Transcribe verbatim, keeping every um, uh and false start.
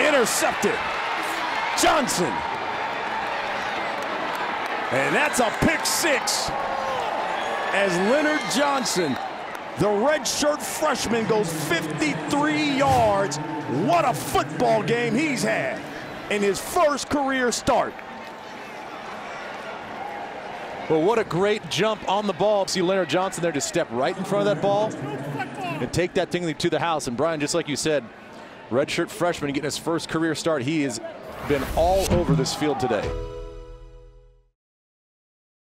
Intercepted. Johnson. And that's a pick six. As Leonard Johnson, the redshirt freshman, goes fifty-three yards. What a football game he's had in his first career start. Well, what a great jump on the ball. See Leonard Johnson there to step right in front of that ball and take that thing to the house. And Brian, just like you said, redshirt freshman getting his first career start. He has been all over this field today.